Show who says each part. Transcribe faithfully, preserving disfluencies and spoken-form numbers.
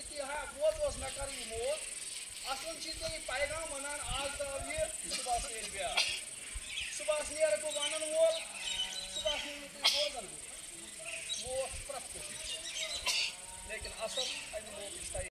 Speaker 1: कि हाँ मोत उस न कर ये मोत असल चीज तो ये पैगाम वनान आज तक ये सुबह से ब्याह सुबह से यार को वनन वोल सुबह से ये बोलन मोत प्रत लेकिन असल